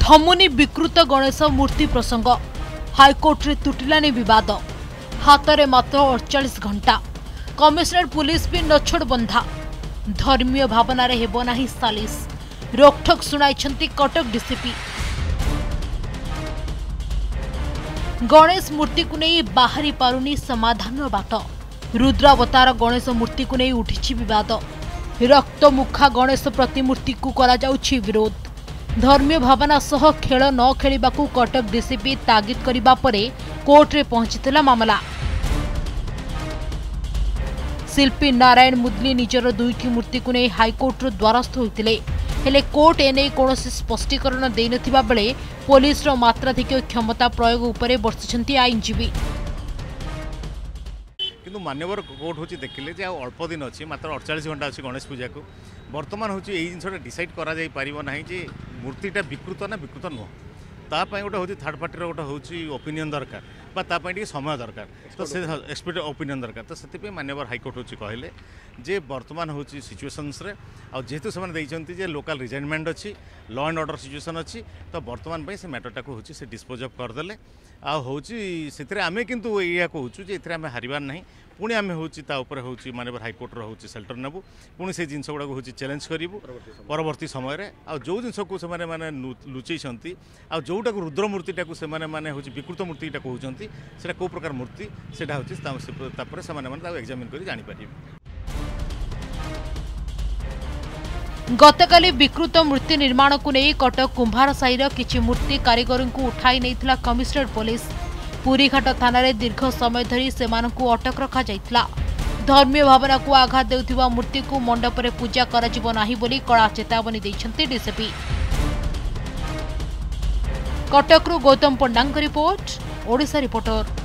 थमुनी विकृत गणेश मूर्ति प्रसंग हाईकोर्ट रे तुटिलानी विवाद हाथ मात्र 48 घंटा कमिशनर पुलिस भी नछोड़ बंधा धर्मीय भावना रे हेबो नाही सालिस रोकठोक सुनाइछंती कटक डीसीपी। गणेश मूर्ति को नहीं बाहरी पारुनी समाधान बाट रुद्रावतार गणेश मूर्ति को नहीं उठी विवाद रक्तमुखा गणेश प्रतिमूर्ति को करा जाउछि विरोध धर्मीय भावना सह खेल न खेलिबाकू कटक डीसीपी तागिद करिबा परे कोर्ट रे पहुंचीतिला मामला। शिल्पी नारायण मुदली निजर दुईटी मूर्ति को नहीं हाईकोर्ट रो द्वारस्थ होइतिले हेले कोर्ट एने कोनोसी स्पष्टीकरण देइ नथिबा बेले पुलिस रो मात्राधिक क्षमता प्रयोग उपरे बर्षिछंती आईनजीवी। किंतु मान्यवर कोर्ट होची देखिले जे अल्प दिन अछि मात्र 48 घंटा अछि गणेश पूजा को वर्तमान होची एई जिनसटा डिसाइड करा जाई परिबो नाही जे मूर्तिटा विकृत ना विकृत नुह ता पई गोटे होची थर्ड पार्टी रो गोटे होची ओपिनियन दरकार बा ता पई समय दरकार तो से एक्सपर्ट ओपिनियन दरकार तो सेति पे मान्यवर हाईकोर्ट होची कहले जे वर्तमान होची सिचुएशंस रे आ जेतु समान दैचंती जे लोकल रिजाइनमेंट अछि लॉ एंड ऑर्डर सिचुएशन अछि तो वर्तमान पे से मैटरटा को होची से डिस्पोज ऑफ कर देले आ होची सेतरे आमे किंतु एया कहूचु जे एतरे आमे हारिबार नाही पुणी आमे होची ता ऊपर होची मानवर हाईकोर्ट रो होची सेल्टर नेबु पुणी से जिंस गुडा होची चैलेंज करिवु परवर्ती समय रे आ जो जिंस को से माने लुचै छंती आ जोटा को रुद्र मूर्तिटा को से माने होची विकृत मूर्तिटा कहउचंती सेटा को प्रकार मूर्ति सेटा होची तापर से माने ता एग्जामिन करी जानि परिबे। गतकाली विकृत मूर्ति निर्माण को नहीं कटक कुंभार साईर किछि मूर्ति कारीगर को उठाई नैथिला कमिशनर पुलिस पुरीघाट थाना रे दीर्घ समय धरी सेमानकु अटक रखा जाइथिला। धर्मीय भावना को आघात देउथिबा मूर्ति को मंडप रे पूजा करा जिवो नाही बोली कड़ा चेतावनी दैछंती डीसीपी। कटक रु गौतम पंडांग रिपोर्ट ओडिशा रिपोर्टर।